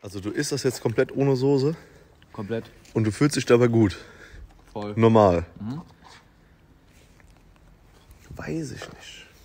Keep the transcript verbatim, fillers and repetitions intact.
Also du isst das jetzt komplett ohne Soße Komplett. und du fühlst dich dabei gut. Voll. Normal. Mhm. Weiß ich nicht.